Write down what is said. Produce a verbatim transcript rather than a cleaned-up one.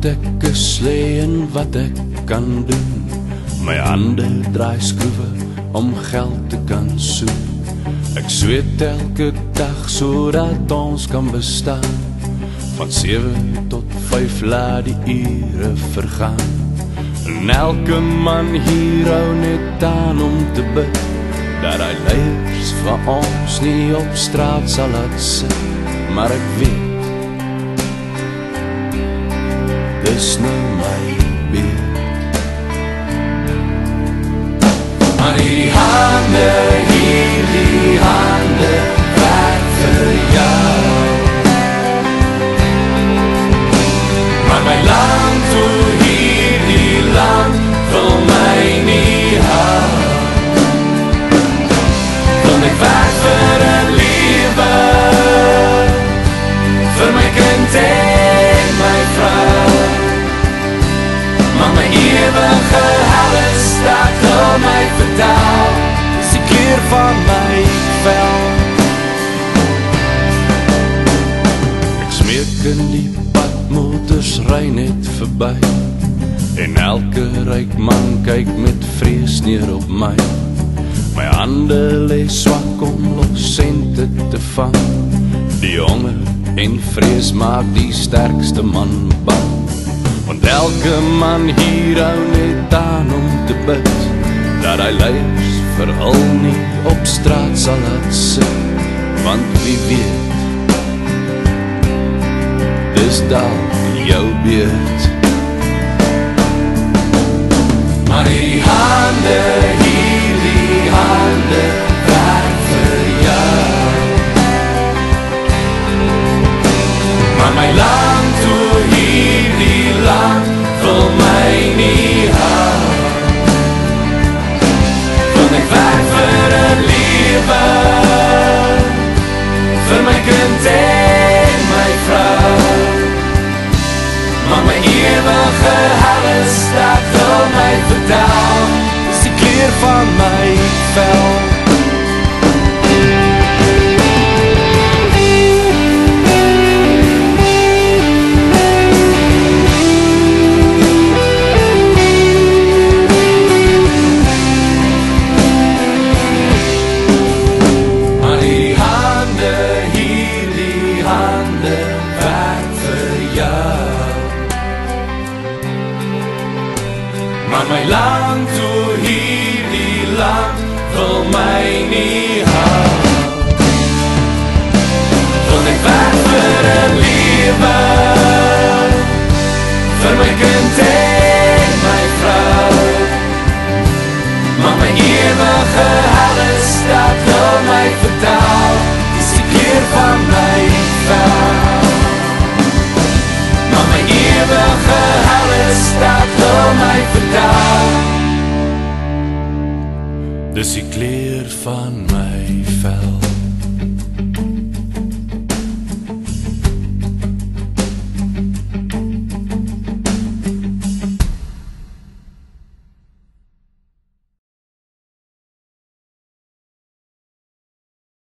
ek is lê en wat ek kan doen. My hande draai skroewe om geld te kan soek. Ek sweet elke dag sodat ons kan bestaan. Van sewe tot vyf laat die ure vergaan. En elke man hier hou net aan om te bid, dat hy leiers van ons nie op straat sal laat sit. Maar ek weet, dis nou my beurt. Maar hierdie hande, hierdie hande, werk vir jou. Maar my land, toe hierdie land, wil my nie hou. Wil ek werk vir 'n lewe, vir my kind en my vrou. Maar my ewige hellestaat wil my vertel, dis die kleur van my vel. Ek smeek in die padmotors ry net verby, en elke ryk man kyk met vrees neer op my. My hande lê swak om los sente te vang. Die honger en vrees maak die sterkste man bang. Want elke man hier hou net aan om te bid, dat hy leiers vir al nie op straat sal laat sit. Want wie weet, dis dalk jou beurt. Maar hierdie hande, hierdie hande, werk vir jou. Maar my land, toe hierdie land, wil my nie hou. Wil ek werk vir 'n lewe, vir my kind en my vrou. Maar my ewige hellestaat wil my vertel, dis die kleur van my vel. Maar die hande, hierdie hande, werk vir jou. Maar my land, toe hierdie land, wil my nie hou. Wil ek werk vir 'n lewe, vir my kind en my vrou. Maar my ewige hellestaat wil my vertel, dis die kleur van my vel. Maar my ewige hellestaat wil my vertel, dis die kleur van my vel.